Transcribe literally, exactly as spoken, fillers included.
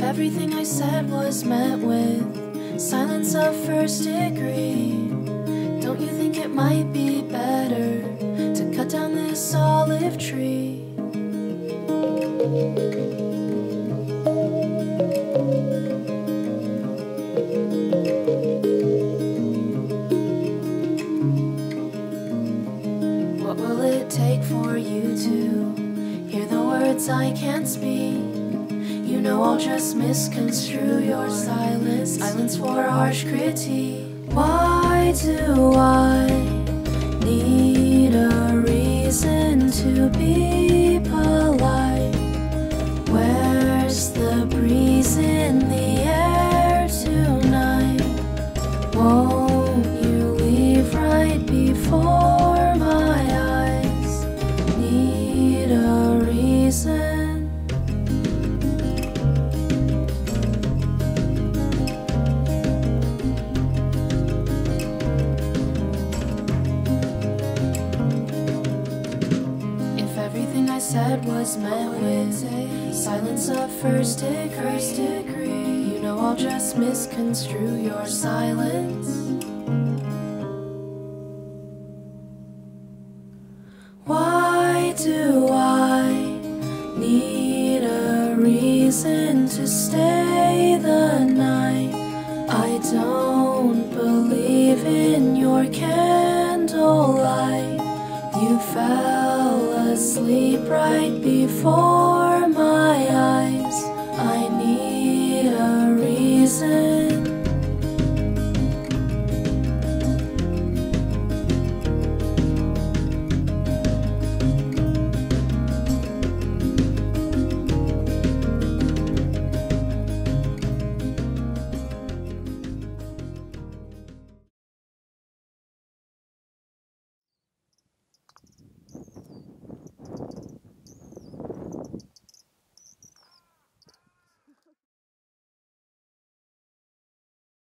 everything I said was met with silence of first degree, don't you think it might be better to cut down this olive tree? What will it take for you to hear the words I can't speak? You know I'll just misconstrue your silence, silence for harsh critique. Why do I need a reason to be polite? Where's the breeze in the air tonight? Won't you leave right before my eyes? Need a reason. Everything I said was met with silence of first degree. You know I'll just misconstrue your silence. Why do I need a reason to stay the night? I don't believe in your candlelight. You fell asleep right before my eyes. I need a reason.